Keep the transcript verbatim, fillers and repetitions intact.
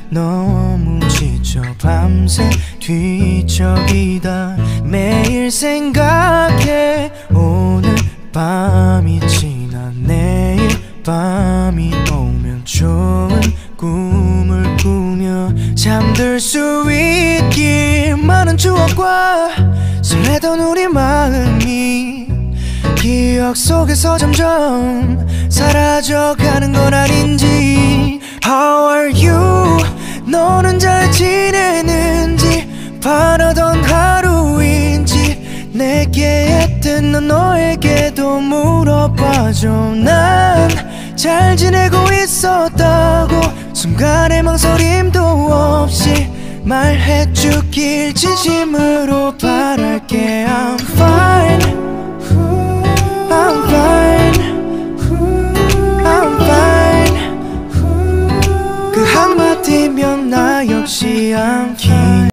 너무 지쳐 밤새 뒤척이다 매일 생각해 오늘 밤이 지나 내일 밤이 오면 좋은 꿈을 꾸며 잠들 수 있길 많은 추억과 설레던 우리 마음이 기억 속에서 점점 사라져가는 건 아닌지 How are you? 너는 잘 지내는지 바라던 하루인지 내게 했던 넌 너에게도 물어봐줘 난 잘 지내고 있었다고 순간의 망설임도 없이 말해주길 진심으로 바랄게 I'm fine I'm fine I'm fine 그 한마디면 나 역시 I'm